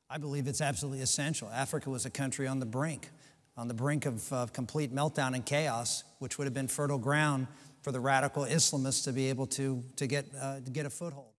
I believe it's absolutely essential. Africa was a country on the brink of complete meltdown and chaos, which would have been fertile ground for the radical Islamists to be able to get a foothold.